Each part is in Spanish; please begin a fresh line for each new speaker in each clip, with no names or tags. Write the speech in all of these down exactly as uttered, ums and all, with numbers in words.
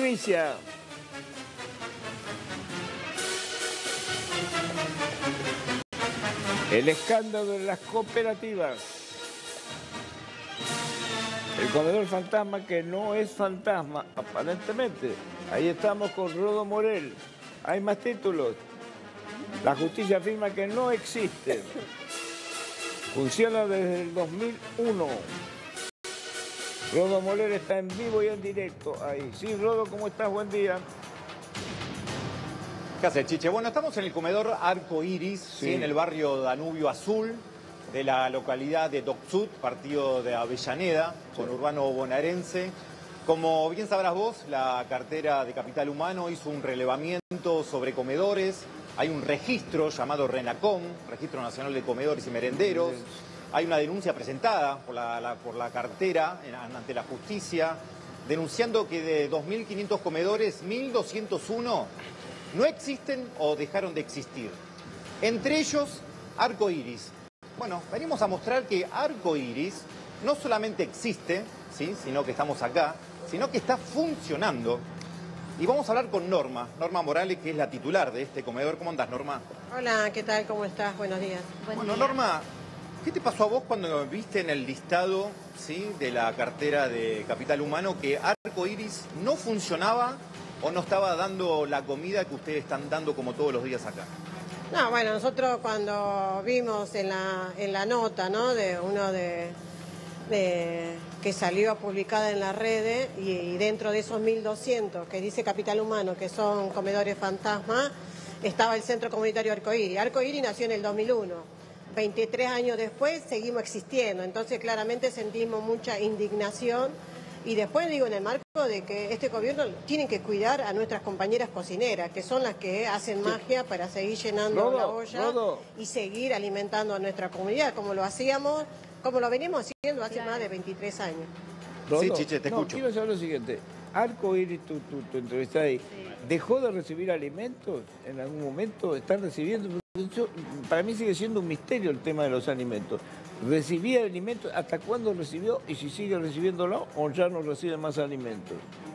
Primicia. El escándalo de las cooperativas. El comedor fantasma que no es fantasma, aparentemente. Ahí estamos con Rodo Morel. Hay más títulos. La justicia afirma que no existe. Funciona desde el dos mil uno. Rodo Morel está en vivo y en directo ahí. Sí, Rodo, ¿cómo estás? Buen día.
¿Qué haces, Chiche? Bueno, estamos en el comedor Arco Iris, sí. ¿sí? En el barrio Danubio Azul, de la localidad de Docsud, partido de Avellaneda, sí. Conurbano bonaerense. Como bien sabrás vos, la cartera de Capital Humano hizo un relevamiento sobre comedores. Hay un registro llamado RENACOM, Registro Nacional de Comedores y Merenderos. Sí. Hay una denuncia presentada por la, la, por la cartera en, ante la justicia, denunciando que de dos mil quinientos comedores, mil doscientos uno no existen o dejaron de existir. Entre ellos, Arco Iris. Bueno, venimos a mostrar que Arco Iris no solamente existe, ¿sí? sino que estamos acá, sino que está funcionando. Y vamos a hablar con Norma, Norma Morales, que es la titular de este comedor. ¿Cómo andás, Norma?
Hola, ¿qué tal? ¿Cómo estás? Buenos días.
Buen bueno, día. Norma, ¿qué te pasó a vos cuando viste en el listado, ¿sí? de la cartera de Capital Humano que Arco Iris no funcionaba o no estaba dando la comida que ustedes están dando como todos los días acá?
No, bueno, nosotros cuando vimos en la, en la nota, ¿no? de uno de, de que salió publicada en las redes y, y dentro de esos mil doscientos que dice Capital Humano que son comedores fantasma, estaba el Centro Comunitario Arco Iris. Arco Iris nació en el dos mil uno. veintitrés años después seguimos existiendo, entonces claramente sentimos mucha indignación. Y después digo en el marco de que este gobierno tiene que cuidar a nuestras compañeras cocineras, que son las que hacen sí. magia para seguir llenando
Rodo,
la olla
Rodo.
y seguir alimentando a nuestra comunidad, como lo hacíamos, como lo venimos haciendo hace
claro.
más de veintitrés años.
Rodo,
sí, Chiche, te
no,
escucho.
Quiero saber lo siguiente. Arco Iris, tu, tu, tu entrevista ahí, sí. ¿dejó de recibir alimentos en algún momento? ¿Están recibiendo? Yo, para mí sigue siendo un misterio el tema de los alimentos. ¿Recibía alimentos? ¿Hasta cuándo recibió? Y si sigue recibiéndolo o ya no recibe más alimentos.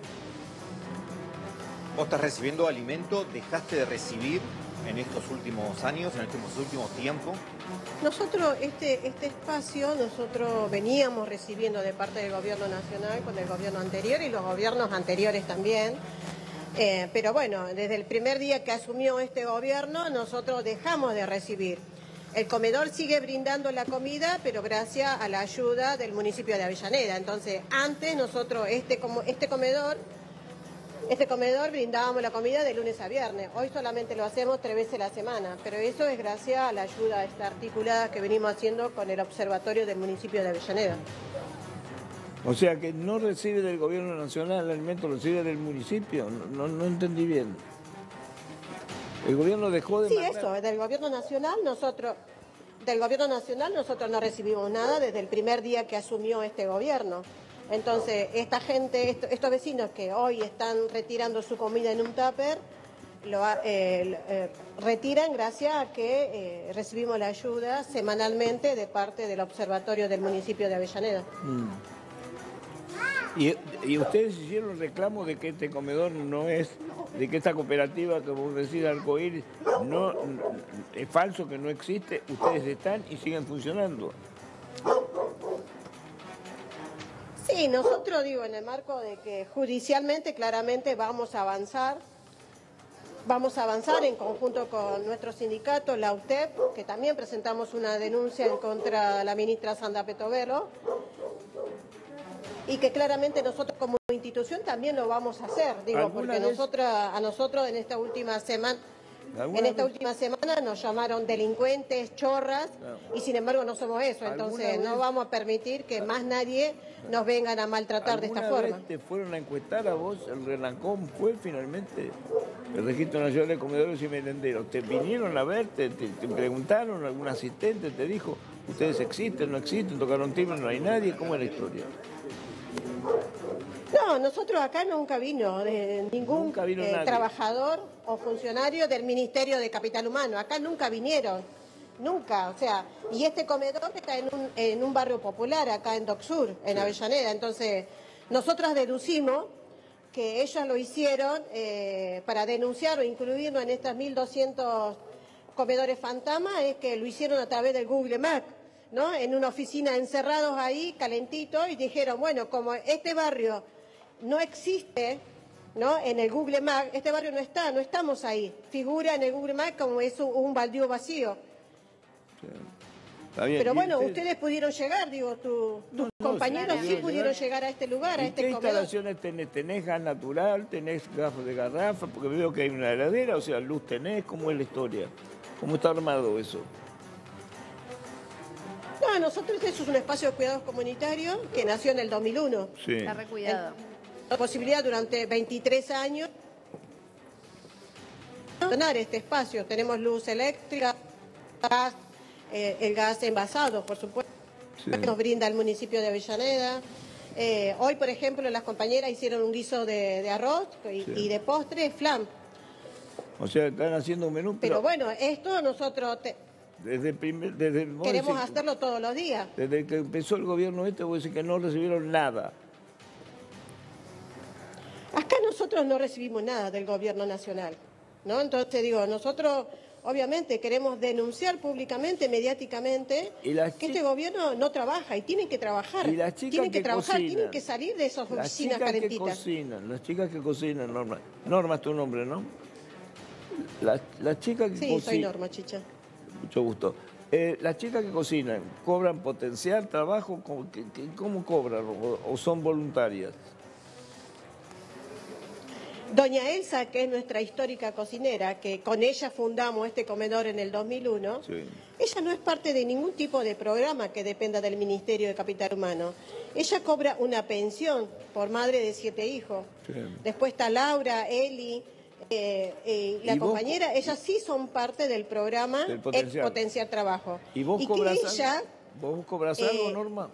¿Vos estás recibiendo alimentos? ¿Dejaste de recibir en estos últimos años, en estos últimos tiempos?
Nosotros, este, este espacio, nosotros veníamos recibiendo de parte del gobierno nacional con el gobierno anterior y los gobiernos anteriores también. Eh, pero bueno, desde el primer día que asumió este gobierno, nosotros dejamos de recibir. El comedor sigue brindando la comida, pero gracias a la ayuda del municipio de Avellaneda. Entonces, antes nosotros, este, como, este comedor, este comedor brindábamos la comida de lunes a viernes. Hoy solamente lo hacemos tres veces a la semana, pero eso es gracias a la ayuda esta articulada que venimos haciendo con el observatorio del municipio de Avellaneda.
O sea que no recibe del gobierno nacional el alimento, recibe del municipio. No, no, no entendí bien. El gobierno dejó de
Sí,
mandar...
eso, del gobierno nacional nosotros, del gobierno nacional nosotros no recibimos nada desde el primer día que asumió este gobierno. Entonces, esta gente, esto, estos vecinos que hoy están retirando su comida en un tupper, lo eh, eh, retiran gracias a que eh, recibimos la ayuda semanalmente de parte del observatorio del municipio de Avellaneda.
Mm. ¿Y, ¿Y ustedes hicieron reclamo de que este comedor no es, de que esta cooperativa, como decía Arco Iris, no, no, es falso, que no existe? Ustedes están y siguen funcionando.
Sí, nosotros digo, en el marco de que judicialmente claramente vamos a avanzar, vamos a avanzar en conjunto con nuestro sindicato, la U T E P, que también presentamos una denuncia en contra de la ministra Sandra Petovelo, y que claramente nosotros como institución también lo vamos a hacer, digo, porque nosotros, a nosotros en esta última semana... En esta vez? última semana nos llamaron delincuentes, chorras, no. y sin embargo no somos eso. Entonces no vamos a permitir que más nadie nos vengan a maltratar de esta forma.
Vez ¿Te fueron a encuestar a vos? ¿El RENACOM fue finalmente el Registro Nacional de Comedores y Merenderos? ¿Te vinieron a ver? ¿Te, te, te preguntaron? ¿Algún asistente te dijo? ¿Ustedes existen, no existen? ¿Tocaron timbre, no hay nadie? ¿Cómo es la historia?
No, nosotros acá nunca vino eh, ningún
nunca vino
eh, trabajador o funcionario del Ministerio de Capital Humano. Acá nunca vinieron, nunca. O sea, y este comedor está en un, en un barrio popular, acá en Docsud, en sí. Avellaneda. Entonces, nosotros deducimos que ellos lo hicieron eh, para denunciar o incluirlo en estas mil doscientos comedores fantasma, es que lo hicieron a través del Google Maps, ¿no? En una oficina encerrados ahí, calentitos, y dijeron, bueno, como este barrio no existe, ¿no? En el Google Maps, este barrio no está, no estamos ahí. Figura en el Google Maps como es un, un baldío vacío.
Sí. Está bien.
Pero bueno,
usted...
ustedes pudieron llegar, digo, tu, tus
no, no,
compañeros
sí,
sí pudieron
llegar.
llegar a este lugar, a
¿Y
este
qué
comedor.
instalaciones tenés? ¿Tenés gas natural? ¿Tenés gafas de garrafa? Porque veo que hay una heladera, o sea, luz tenés. ¿Cómo es la historia? ¿Cómo está armado eso?
No, nosotros eso es un espacio de cuidados comunitarios que nació en el dos mil uno.
Sí.
Está recuidado.
La posibilidad durante veintitrés años de donar este espacio. Tenemos luz eléctrica, gas, eh, el gas envasado, por supuesto,
Sí.
nos brinda el municipio de Avellaneda. Eh, hoy, por ejemplo, las compañeras hicieron un guiso de, de arroz y,
Sí.
y de postre, flan.
O sea, están haciendo un menú,
Pero
pero
bueno, esto nosotros te-
desde, el primer, desde el- vos
queremos
decís-
hacerlo todos los días.
desde que empezó el gobierno este, vos decís que no recibieron nada.
Acá nosotros no recibimos nada del gobierno nacional, ¿no? Entonces digo, nosotros obviamente queremos denunciar públicamente, mediáticamente,
Y las
que
chi-
este gobierno no trabaja y tienen que trabajar.
Y las chicas
tienen que,
que
trabajar,
cocinan.
tienen que salir de esas
Las
oficinas
chicas que
calentitas.
cocinan, las chicas que cocinan, Norma. Norma es tu nombre, ¿no? Las, las chicas que
Sí, soy
cocinan.
Norma, chicha.
Mucho gusto. Eh, las chicas que cocinan, ¿cobran potencial, trabajo? ¿Cómo, qué- qué- cómo cobran? O, o son voluntarias?
Doña Elsa, que es nuestra histórica cocinera, que con ella fundamos este comedor en el dos mil uno,
Sí.
ella no es parte de ningún tipo de programa que dependa del Ministerio de Capital Humano. Ella cobra una pensión por madre de siete hijos.
Sí.
Después está Laura, Eli, eh, eh, la
¿Y vos-
compañera, ellas sí son parte del programa
Del potencial.
Potenciar Trabajo.
¿Y vos
que
cobras
ella,
algo? ¿Vos cobras algo,
eh,
Norma?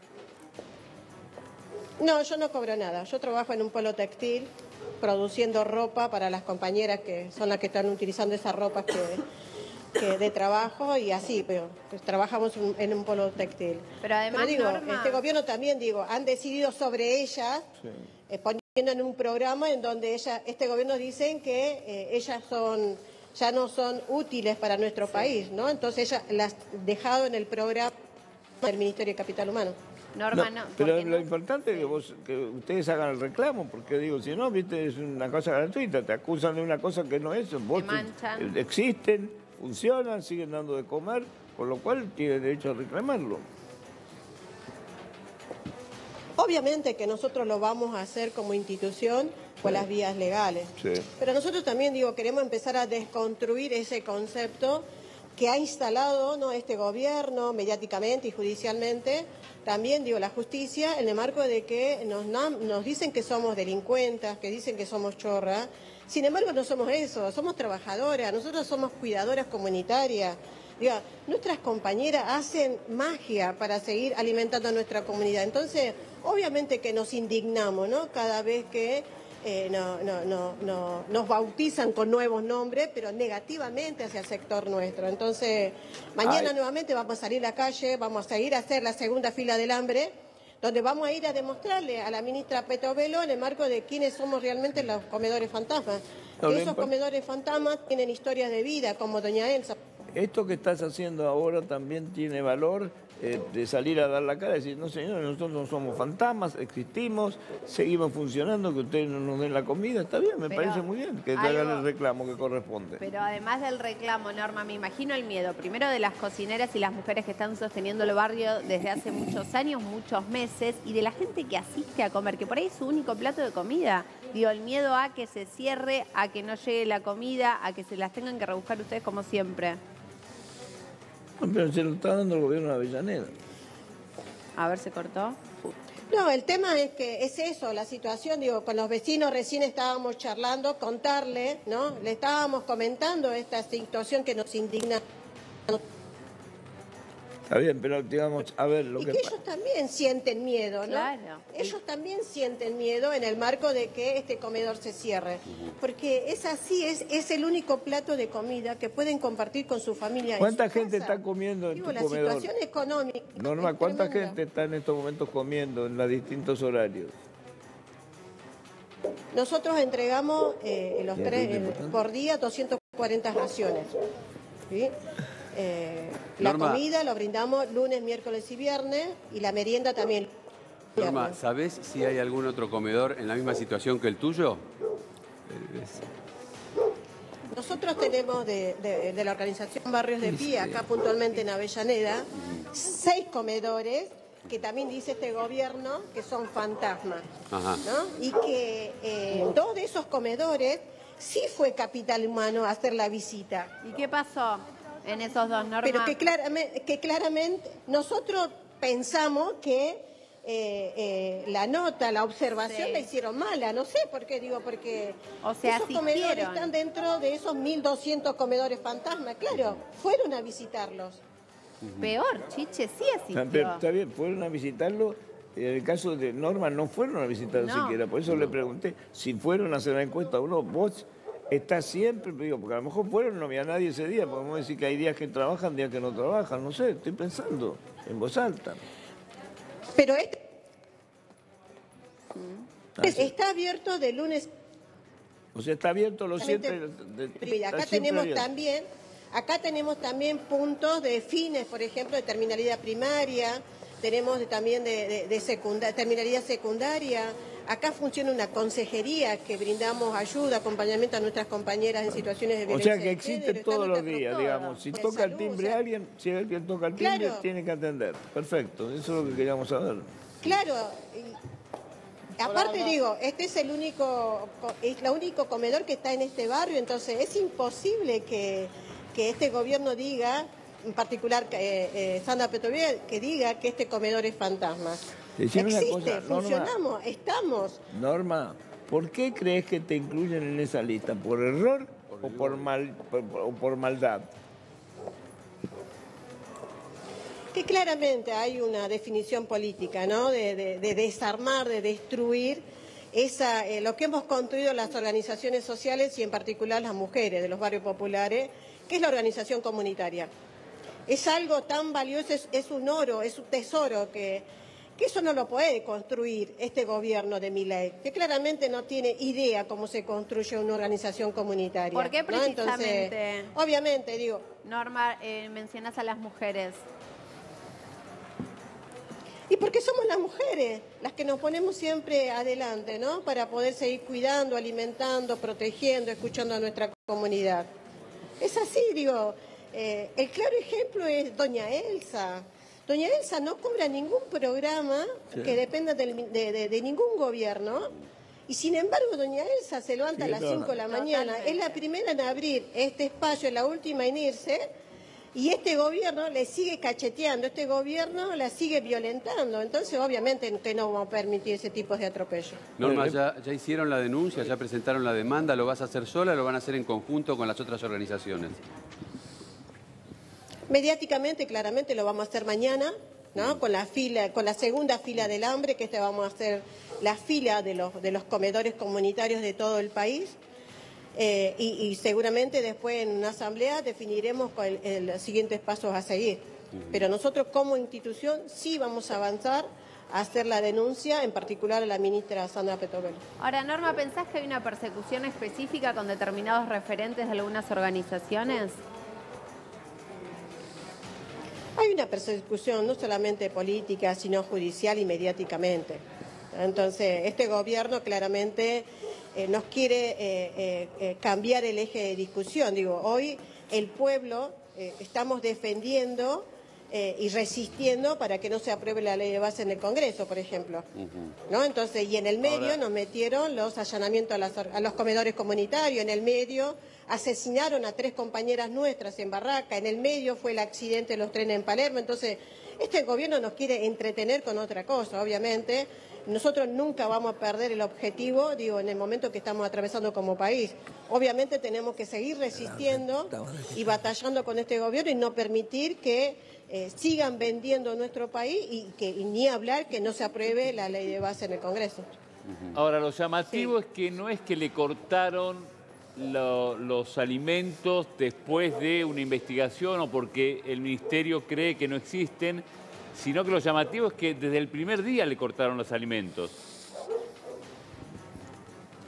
no, yo no cobro nada. Yo trabajo en un polo textil, produciendo ropa para las compañeras que son las que están utilizando esas ropas que, que de trabajo y así, pero pues, trabajamos un- en un polo textil.
Pero además,
digo,
Norma-
este gobierno también, digo, han decidido sobre ellas,
Sí.
eh, poniendo en un programa en donde ella, este gobierno dicen que eh, ellas son ya no son útiles para nuestro país, ¿no? Entonces ellas las han dejado en el programa del Ministerio de Capital Humano.
Norma,
No,
no.
pero
porque
lo
no-
importante es que, vos, que ustedes hagan el reclamo, porque digo, si no, viste, es una cosa gratuita, te acusan de una cosa que no es, vos
Te manchan.
te- existen, funcionan, siguen dando de comer, con lo cual tienen derecho a reclamarlo.
Obviamente que nosotros lo vamos a hacer como institución por las vías legales.
Sí.
Pero nosotros también, digo, queremos empezar a desconstruir ese concepto que ha instalado, ¿no?, este gobierno mediáticamente y judicialmente, también, digo, la justicia, en el marco de que nos, nam- nos dicen que somos delincuentas, que dicen que somos chorras. Sin embargo, no somos eso, somos trabajadoras, nosotros somos cuidadoras comunitarias. Diga, nuestras compañeras hacen magia para seguir alimentando a nuestra comunidad. Entonces, obviamente que nos indignamos, ¿no?, cada vez que eh, no, no, no, no, nos bautizan con nuevos nombres, pero negativamente hacia el sector nuestro. Entonces, mañana
Ay.
nuevamente vamos a salir a la calle, vamos a ir a hacer la segunda fila del hambre, donde vamos a ir a demostrarle a la ministra Petovelo en el marco de quiénes somos realmente los comedores fantasmas.
No, lo
Esos
impo-
comedores fantasmas tienen historias de vida, como doña Elsa.
Esto que estás haciendo ahora también tiene valor eh, de salir a dar la cara y decir, no señor, nosotros no somos fantasmas, existimos, seguimos funcionando, que ustedes no nos den la comida, está bien, me
Pero
parece muy bien que te
algo-
hagan el reclamo que corresponde.
Pero además del reclamo, Norma, me imagino el miedo, primero de las cocineras y las mujeres que están sosteniendo el barrio desde hace muchos años, muchos meses, y de la gente que asiste a comer, que por ahí es su único plato de comida. Digo, el miedo a que se cierre, a que no llegue la comida, a que se las tengan que rebuscar ustedes como siempre.
No, pero se lo está dando el gobierno de Avellaneda.
A ver, ¿se cortó?
No, el tema es que es eso, la situación, digo, con los vecinos recién estábamos charlando, contarle, ¿no? Le estábamos comentando esta situación que nos indigna.
Está bien, pero digamos, a ver, lo
Y
que
que
pasa.
ellos también sienten miedo, ¿no?
Claro.
Ellos también sienten miedo en el marco de que este comedor se cierre. Porque es así, es, es el único plato de comida que pueden compartir con su familia. en
¿Cuánta
su
gente
casa.
está comiendo en
Digo,
tu
la
comedor?
situación económica.
Norma,
es
¿cuánta
tremenda.
gente está en estos momentos comiendo en los distintos horarios?
Nosotros entregamos eh, los tres, eh, por día doscientas cuarenta raciones. ¿Sí? Eh, la
Norma,
comida lo brindamos lunes, miércoles y viernes, y la merienda también.
Norma, ¿sabés si hay algún otro comedor en la misma situación que el tuyo?
Nosotros tenemos de, de, de la organización Barrios de Pie, acá puntualmente en Avellaneda, seis comedores que también dice este gobierno que son fantasmas,
Ajá.
¿no? Y que eh, dos de esos comedores sí fue capital humano hacer la visita.
¿Y qué pasó en esos dos, Norma?
Pero que claramente, que claramente nosotros pensamos que eh, eh, la nota, la observación
sí.
la hicieron mala, no sé por qué, digo, porque
o sea,
esos
asistieron.
comedores están dentro de esos mil doscientos comedores fantasmas, claro, fueron a visitarlos.
Peor, Chiche, sí asistió.
Está bien, fueron a visitarlo. En el caso de Norma no fueron a visitarlo
No.
siquiera, por eso le pregunté si fueron a hacer la encuesta o no. Vos estás siempre, digo, porque a lo mejor fueron, no había nadie ese día, podemos decir que hay días que trabajan, días que no trabajan, no sé, estoy pensando en voz alta.
Pero este
Ah, sí.
está abierto de lunes.
O sea, está abierto los siete.
Y acá tenemos también, acá tenemos también puntos de fines, por ejemplo, de terminalidad primaria, tenemos de, también de, de, de secunda, terminalidad secundaria. Acá funciona una consejería que brindamos ayuda, acompañamiento a nuestras compañeras en situaciones de
O
violencia
sea que
de
existe
género,
todos los
está
días,
todo.
digamos. Si
De
toca el
salud,
timbre
o sea,
alguien, si alguien toca el timbre,
Claro.
tiene que atender. Perfecto, eso es lo que queríamos saber.
Claro. Y aparte digo, este es el único, es el único comedor que está en este barrio, entonces es imposible que, que este gobierno diga, en particular eh, eh, Sandra Petrovier, que diga que este comedor es fantasma.
Decime una
Existe,
cosa, Norma.
funcionamos, estamos.
Norma, ¿por qué crees que te incluyen en esa lista? ¿Por error o por, mal, por, o por maldad?
Que claramente hay una definición política, ¿no? De, de, de desarmar, de destruir esa, eh, lo que hemos construido las organizaciones sociales y en particular las mujeres de los barrios populares, que es la organización comunitaria. Es algo tan valioso, es, es un oro, es un tesoro que, que eso no lo puede construir este gobierno de Milei, que claramente no tiene idea cómo se construye una organización comunitaria.
¿Por qué
¿no?
precisamente?
Entonces, obviamente, digo...
Norma, eh, mencionas a las mujeres.
Y porque somos las mujeres las que nos ponemos siempre adelante, ¿no? Para poder seguir cuidando, alimentando, protegiendo, escuchando a nuestra comunidad. Es así, digo. Eh, el claro ejemplo es doña Elsa. Doña Elsa no cobra ningún programa sí. que dependa del, de, de, de ningún gobierno. Y sin embargo, doña Elsa se levanta sí, a las cinco de la mañana. Totalmente. Es la primera en abrir este espacio, la última en irse. Y este gobierno le sigue cacheteando, este gobierno la sigue violentando. Entonces, obviamente, que no vamos a permitir ese tipo de atropello.
Norma, ¿ya, ya hicieron la denuncia, ya presentaron la demanda? ¿Lo vas a hacer sola o lo van a hacer en conjunto con las otras organizaciones?
Mediáticamente, claramente, lo vamos a hacer mañana, ¿no? Con la fila, con la segunda fila del hambre, que este vamos a hacer la fila de los, de los comedores comunitarios de todo el país. Eh, y, y seguramente después en una asamblea definiremos el, el, los siguientes pasos a seguir. Pero nosotros como institución sí vamos a avanzar a hacer la denuncia, en particular a la ministra Sandra Petrovier.
Ahora, Norma, ¿pensás que hay una persecución específica con determinados referentes de algunas organizaciones?
Hay una persecución no solamente política, sino judicial y mediáticamente. Entonces, este gobierno claramente... Eh, nos quiere eh, eh, eh, cambiar el eje de discusión. Digo, hoy el pueblo eh, estamos defendiendo eh, y resistiendo para que no se apruebe la ley de base en el Congreso, por ejemplo. Uh-huh. ¿No? Entonces, y en el medio Ahora... nos metieron los allanamientos a, las, a los comedores comunitarios, en el medio asesinaron a tres compañeras nuestras en Barraca, en el medio fue el accidente de los trenes en Palermo. Entonces, este gobierno nos quiere entretener con otra cosa, obviamente. Nosotros nunca vamos a perder el objetivo, digo, en el momento que estamos atravesando como país. Obviamente tenemos que seguir resistiendo y batallando con este gobierno y no permitir que eh, sigan vendiendo nuestro país y que y ni hablar que no se apruebe la ley de base en el Congreso.
Ahora, lo llamativo
sí.
es que no es que le cortaron lo, los alimentos después de una investigación o porque el Ministerio cree que no existen, sino que lo llamativo es que desde el primer día le cortaron los alimentos.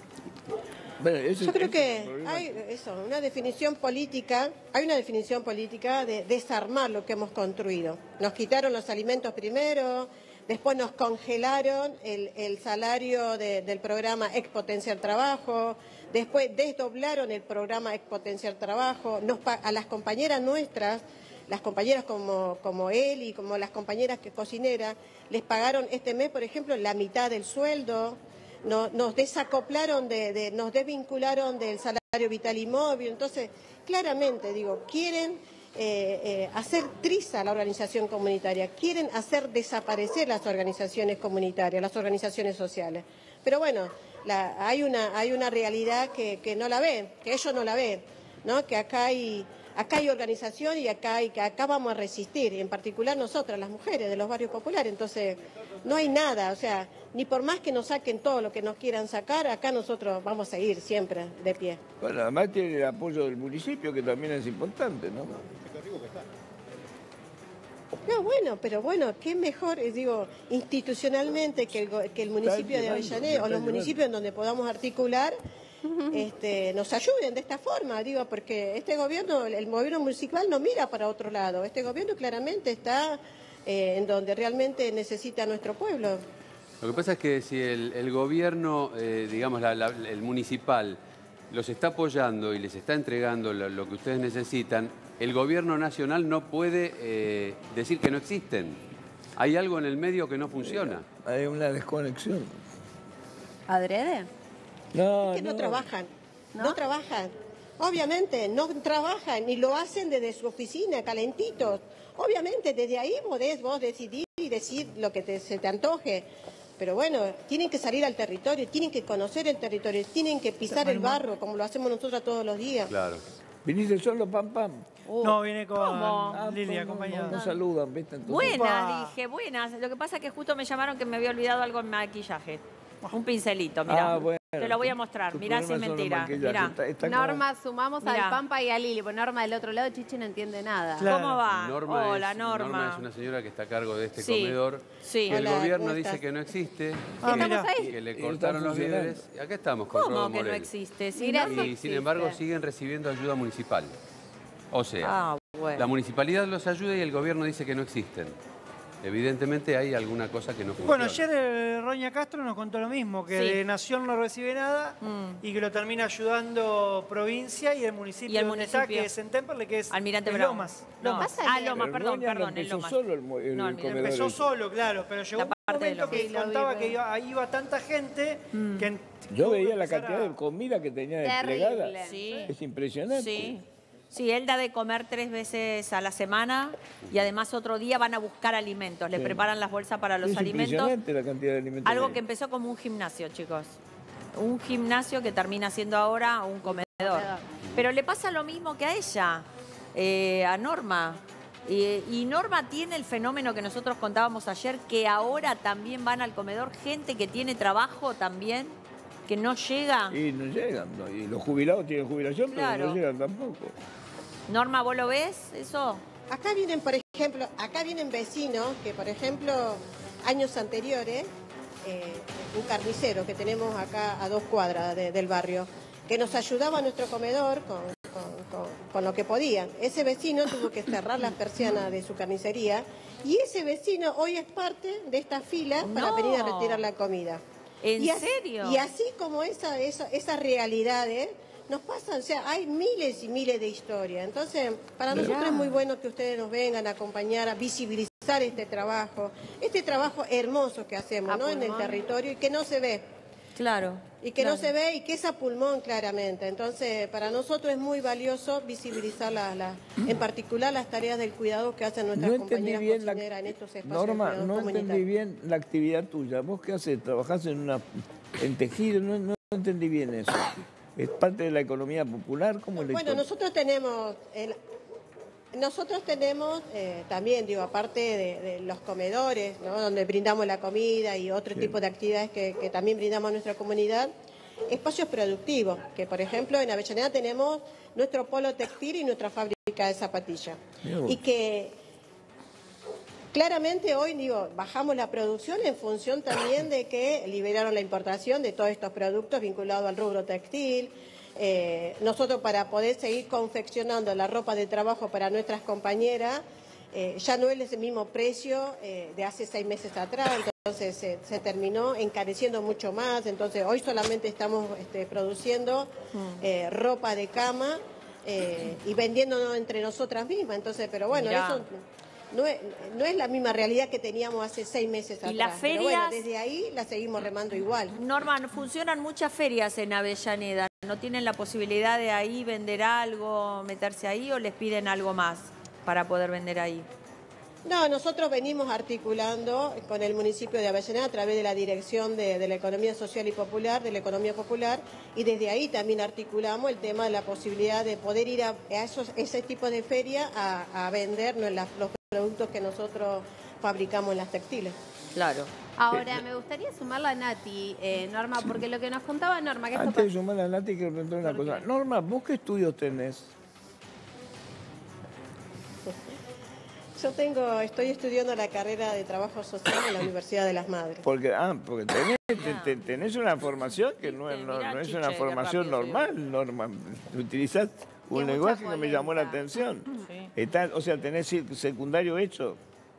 Bueno, eso,
Yo creo
eso
que
es un problema.
hay eso, una definición política, hay una definición política de desarmar lo que hemos construido. Nos quitaron los alimentos primero, después nos congelaron el, el salario de, del programa Expotenciar Trabajo, después desdoblaron el programa Expotenciar Trabajo, nos, a las compañeras nuestras, las compañeras como, como él y como las compañeras que cocineras, les pagaron este mes, por ejemplo, la mitad del sueldo. No, nos desacoplaron, de, de, nos desvincularon del salario vital y móvil. Entonces, claramente, digo, quieren eh, eh, hacer triza la organización comunitaria, quieren hacer desaparecer las organizaciones comunitarias, las organizaciones sociales. Pero bueno, la, hay, una, hay una realidad que, que no la ven, que ellos no la ven, ¿no? Que acá hay... Acá hay organización y acá, hay, acá vamos a resistir, y en particular nosotras, las mujeres de los barrios populares. Entonces, no hay nada, o sea, ni por más que nos saquen todo lo que nos quieran sacar, acá nosotros vamos a seguir siempre de pie.
Bueno, además tiene el apoyo del municipio, que también es importante, ¿no?
No, bueno, pero bueno, qué mejor, eh, digo, institucionalmente que el, que el municipio de Avellaneda o los municipios en donde podamos articular, este, nos ayuden de esta forma, digo, porque este gobierno, el gobierno municipal no mira para otro lado, este gobierno claramente está eh, en donde realmente necesita nuestro pueblo.
Lo que pasa es que si el, el gobierno, eh, digamos, la, la, el municipal, los está apoyando y les está entregando lo, lo que ustedes necesitan, el gobierno nacional no puede eh, decir que no existen. Hay algo en el medio que no funciona.
Hay una desconexión.
¿Adrede?
No,
Es que no,
no
trabajan,
¿No?
no trabajan. Obviamente, no trabajan y lo hacen desde su oficina, calentitos. Obviamente, desde ahí podés vos decidir y decir lo que te, se te antoje. Pero bueno, tienen que salir al territorio, tienen que conocer el territorio, tienen que pisar el barro, como lo hacemos nosotros todos los días.
Claro.
¿Viniste solo, Pam Pam?
Uh,
No, vine con
Ah,
Lilia,
no,
acompañada.
No, no saludan, ¿viste? Entonces,
Upa.
Buenas, dije, buenas. Lo que pasa es que justo me llamaron que me había olvidado algo en maquillaje. Un pincelito, mirá.
Ah, bueno.
Te lo voy a mostrar.
Tus
Mirá si es
problemas son los
mentira.
maquillajes.
Mirá.
Está- está como-
Norma, sumamos
Mirá.
al Pampa y a Lili, porque Norma del otro lado, Chichi no entiende nada.
Claro.
¿Cómo va?
Norma
Hola,
es,
Norma.
es una señora que está a cargo de este
Sí,
comedor.
sí.
Que el
Hola,
gobierno
¿cómo
dice
estás?
que no existe.
Ah,
que,
mirá.
ahí.
que le
Y
cortaron
está
los
funcionando.
víveres. Y acá estamos con Rodo
¿Cómo que no
Morel.
existe? Si
Mirá,
no-
sí
Y sin
existe.
embargo siguen recibiendo ayuda municipal. O sea,
Ah, bueno.
la municipalidad los ayuda y el gobierno dice que no existen. Evidentemente hay alguna cosa que no funciona.
Bueno, ayer eh, Roña Castro nos contó lo mismo, que
Sí.
de Nación no recibe nada
Mm.
y que lo termina ayudando provincia y el municipio
Y el
donde está,
municipio.
que es en Temperley, que es
Almirante
es
Brown.
Lomas.
No.
Lomas.
Pasa
Ah,
que-
Lomas,
Pero
perdón,
Roña no
perdón, el
empezó
Lomas.
solo el, mo- el
No, el
comedor
Empezó
ese.
solo, claro, pero llegó
La
un
parte de
momento
Lomas.
que
Sí, lo
contaba
vi,
que
lo
iba, ahí iba tanta gente
Mm.
que...
Yo
tuvo que
veía la
empezar
cantidad
a-
de comida que tenía
Terrible.
desplegada.
Sí.
Es impresionante.
Sí. Sí, él da de comer tres veces a la semana y además otro día van a buscar alimentos. Le
Sí.
preparan las bolsas para los
es
alimentos.
impresionante la cantidad de alimentos.
Algo
hay.
que empezó como un gimnasio, chicos. Un gimnasio que termina siendo ahora un comedor. Pero le pasa lo mismo que a ella, eh, a Norma. Y, y Norma tiene el fenómeno que nosotros contábamos ayer, que ahora también van al comedor gente que tiene trabajo también, que no llega.
Y no llegan, ¿no? Y los jubilados tienen jubilación, pero
Claro.
no llegan tampoco.
Norma, ¿vos lo ves eso?
Acá vienen, por ejemplo, acá vienen vecinos que, por ejemplo, años anteriores, eh, un carnicero que tenemos acá a dos cuadras de- del barrio, que nos ayudaba a nuestro comedor con, con- con- con lo que podían. Ese vecino tuvo que cerrar las persianas de su carnicería y ese vecino hoy es parte de esta fila para
No.
venir a retirar la comida.
¿En
Y as-
serio?
Y así como esa, esa, esas realidades nos pasan, o sea, hay miles y miles de historias. Entonces, para
Mirá.
nosotros es muy bueno que ustedes nos vengan a acompañar, a visibilizar este trabajo, este trabajo hermoso que hacemos,
A
¿no? En el
pulmón.
territorio y que no se ve.
Claro.
Y que
claro.
no se ve y que es a pulmón claramente. Entonces, para nosotros es muy valioso visibilizar, las las- en particular, las tareas del cuidado que hacen nuestras
No entendí
compañeras
bien la,
cocineras en estos espacios
Norma,
de cuidado
no
comunitario.
entendí bien la actividad tuya. ¿Vos qué haces? ¿Trabajás en una en tejido? No, no entendí bien eso. ¿Es parte de la economía popular? ¿Cómo es la
Bueno,
economía?
nosotros tenemos, el- nosotros tenemos eh, también, digo, aparte de, de los comedores, ¿no? Donde brindamos la comida y otro
Sí.
tipo de actividades que, que también brindamos a nuestra comunidad, espacios productivos, que por ejemplo en Avellaneda tenemos nuestro polo textil y nuestra fábrica de zapatillas.
Mirá vos.
Y que Claramente hoy, digo, bajamos la producción en función también de que liberaron la importación de todos estos productos vinculados al rubro textil. Eh, nosotros para poder seguir confeccionando la ropa de trabajo para nuestras compañeras, eh, ya no es ese mismo precio eh, de hace seis meses atrás, entonces se, se terminó encareciendo mucho más, entonces hoy solamente estamos este, produciendo eh, ropa de cama eh, y vendiéndonos entre nosotras mismas, entonces, pero bueno,
Mirá.
eso... No es, no es la misma realidad que teníamos hace seis meses atrás.
Y las
pero
ferias...
bueno, desde ahí la seguimos remando igual.
Norma, funcionan muchas ferias en Avellaneda. ¿No tienen la posibilidad de ahí vender algo, meterse ahí o les piden algo más para poder vender ahí?
No, nosotros venimos articulando con el municipio de Avellaneda a través de la Dirección de, de la Economía Social y Popular, de la Economía Popular, y desde ahí también articulamos el tema de la posibilidad de poder ir a, a esos, ese tipo de feria a, a vender ¿no? las, los productos que nosotros fabricamos en las textiles.
Claro.
Ahora, me gustaría sumarla a Nati, eh, Norma, porque lo que nos contaba Norma... Que esto
Antes de sumar a Nati, quiero preguntar una cosa. Norma, ¿vos qué estudios tenés?
Yo tengo, estoy estudiando la carrera de Trabajo Social en la Universidad de las Madres.
Porque, ah, porque tenés, te- te- tenés una formación que no es, no, no es una formación normal, Norma. Utilizás un
Tiene
lenguaje
mucha
que me llamó la
polenta.
atención. Está- o sea, tenés sec- secundario hecho.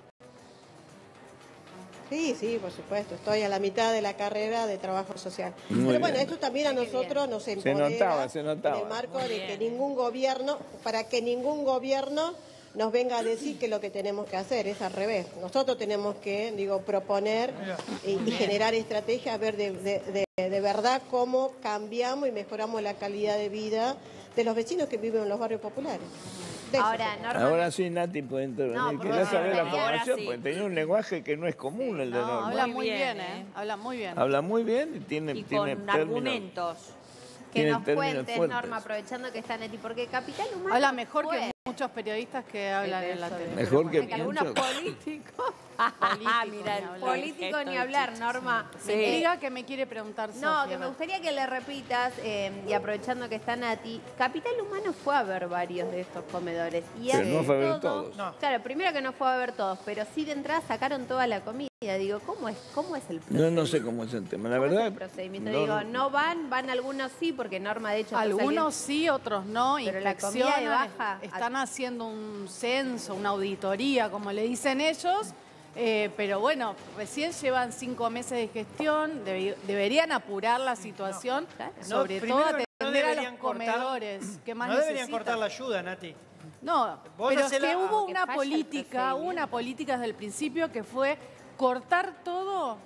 Sí, sí, por supuesto. Estoy a la mitad de la carrera de Trabajo Social.
Muy
Pero bueno,
bien.
esto también a nosotros nos empodera
notaba, se notaba.
en el marco de que ningún gobierno, para que ningún gobierno nos venga a decir que lo que tenemos que hacer es al revés. Nosotros tenemos que, digo, proponer y, y generar estrategias, a ver de, de, de, de verdad cómo cambiamos y mejoramos la calidad de vida de los vecinos que viven en los barrios populares. De eso
Ahora,
se
Norma...
Ahora sí, Nati puede intervenir.
No, por
Quería
favor,
saber la
ahora
formación,
sí.
porque tenía un lenguaje que no es común el de
No,
Norma.
habla
Muy
muy
bien,
bien,
¿eh?
¿eh? Habla muy bien.
Habla muy bien y tiene,
Y
tiene
con
términos.
argumentos.
Que
Tiene
nos
términos
cuentes,
fuertes.
Norma, aprovechando que está Nati, porque Capital Humano
Habla mejor
fue
que muchos periodistas que hablan en la tele.
Mejor que
que algunos
muchos.
políticos.
Ah, mira, el
hablar.
Político ni hablar, Norma.
Me
Eh,
diga que me quiere preguntar
No,
Sofía.
que me gustaría que le repitas, eh, y aprovechando que está Nati, Capital Humano fue a ver varios de estos comedores. Y
Pero
hace
no fue a ver
todo-
todos.
No.
Claro, primero que no fue a ver todos, pero sí de entrada sacaron toda la comida. Digo, ¿cómo es, cómo es el
No,
procedimiento?
no sé cómo es el tema. La
¿Cómo es
verdad.
el procedimiento?
no-
Digo, no van, van algunos sí, porque Norma de hecho... fue
Algunos
salir-
sí, otros no.
Pero la comida de
Inspeccionan,
baja-
están haciendo un censo, una auditoría, como le dicen ellos. Eh, pero bueno, recién llevan cinco meses de gestión, debe- deberían apurar la situación,
claro.
sobre
No,
todo
primero,
atender
no
a
deberían
los
cortar-
comedores que más
No deberían
necesitan.
cortar la ayuda, Nati.
No,
Vos
pero es
hacela-
que hubo
que
una
falla el
política,
procedimiento.
una política desde el principio que fue cortar todo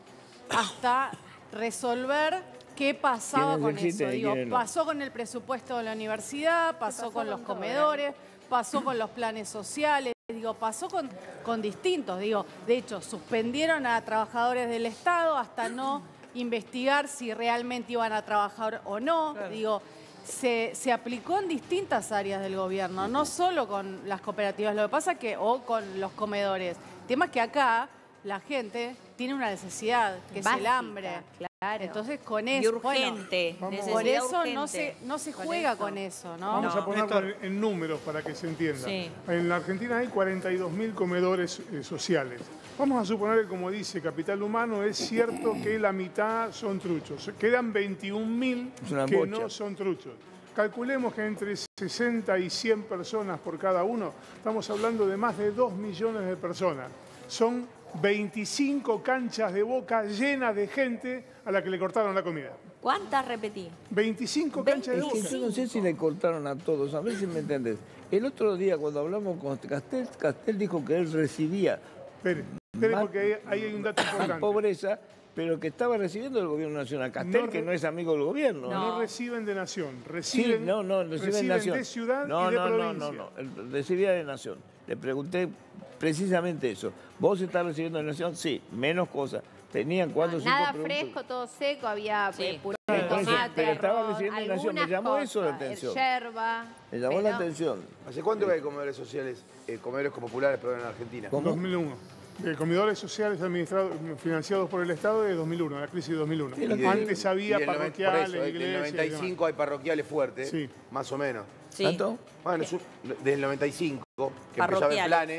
hasta resolver qué pasaba
¿Quiénes
con
existen
eso.
y
Digo,
quiénes no?
pasó con el presupuesto de la universidad, pasó con los comedores, pasó con los planes sociales, digo, pasó con, con distintos. Digo, de hecho, suspendieron a trabajadores del Estado hasta no investigar si realmente iban a trabajar o no. Digo, se, se aplicó en distintas áreas del gobierno, no solo con las cooperativas, lo que pasa que, o con los comedores. El tema es que acá la gente tiene una necesidad, que es el
Básica,
hambre.
claro.
Entonces, con
Y
eso, bueno,
urgente.
por
necesidad
eso
urgente.
no se, no se
Con
juega
eso.
con eso, ¿no?
Vamos
No.
a ponerlo en, en números para que se entienda.
Sí.
En la Argentina hay cuarenta y dos mil comedores eh, sociales. Vamos a suponer que, como dice Capital Humano, es cierto que la mitad son truchos. Quedan veintiún mil
Es una
que
bocha.
no son truchos. Calculemos que entre sesenta y cien personas por cada uno, estamos hablando de más de dos millones de personas. Son veinticinco canchas de Boca llenas de gente a la que le cortaron la comida.
¿Cuántas repetí?
veinticinco canchas de
Es que
Boca.
yo no sé si le cortaron a todos, a ver si me entendés. El otro día cuando hablamos con Castel, Castel dijo que él recibía
Espere, espere
Más-
porque ahí, ahí hay un dato importante.
pobreza, pero que estaba recibiendo del gobierno nacional. Castel,
No
que
re-
no es amigo del gobierno.
No,
No.
reciben de nación,
Sí,
reciben,
no, no, reciben,
reciben
nación.
de ciudad
no,
y de
no, no,
provincia.
no, no, el- recibía de nación. Le pregunté precisamente eso. ¿Vos estás recibiendo de nación? Sí, menos cosas. Tenían cuatro o cinco
Nada
productos.
fresco, todo seco, había
Sí.
eh, puré
Por
de
eso,
tomate,
pero estaba
arroz,
recibiendo de nación, me
algunas
llamó eso la
cosas,
atención.
yerba.
Me llamó la
pero-
atención.
¿Hace cuánto que hay comedores sociales, eh, comedores populares, perdón, en Argentina?
¿Cómo?
dos mil uno. Eh, comedores sociales administrados, financiados por el Estado de dos mil uno, la crisis de dos mil uno.
Sí, lo que-
Antes había
Y del noven-
parroquiales,
por eso,
iglesias.
del noventa y cinco hay parroquiales fuertes,
Sí.
más o menos.
Sí.
¿Tanto?
Bueno, es un- desde el noventa y cinco, que empezó a haber
Parroquiales.
planes,